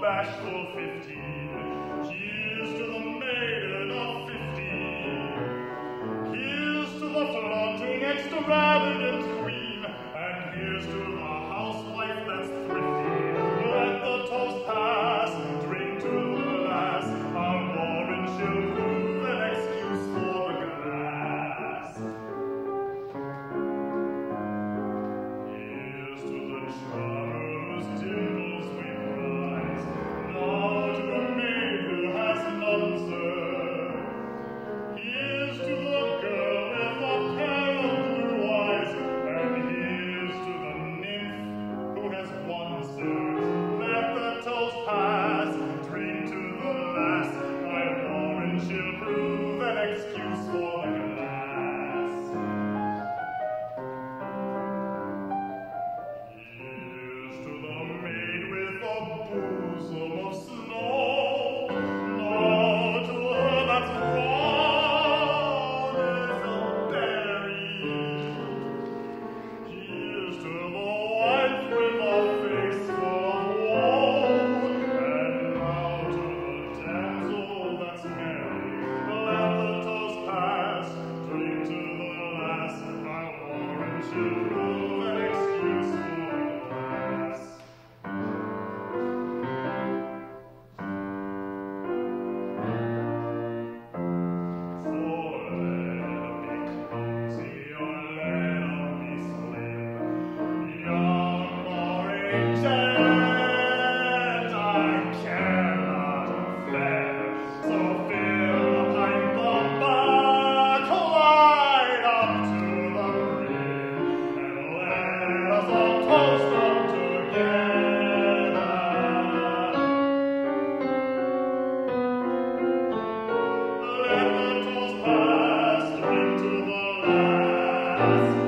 bashful 15. Here's to the maiden of 15. Here's to the flaunting, extravagant queen. And here's to the housewife that's thrifty. Let the toast pass, drink to the glass. Our warrant shall prove an excuse for the glass. Here's to the charmer's dimples we prize. Now to the maid who has none, sir. Here's to the girl with the pale blue eyes. And here's to the nymph who has one, sir. Let the toast pass, drink to the last. My warrant shall prove an excuse for the glass. Here's to the maid with a bosom of snow. Now to her that's brown as a berry. Here's to the wife with a face full of woe. And now to the damsel that's merry. Let the toast pass, drink to the last. My warrant shall prove an excuse for the glass. For let me cozy or let me slim, young or ancient, I cannot bear. So fill the pipe of bacchanal up to the brim, and let us all toast up together. Let the toast pass, drink to the last.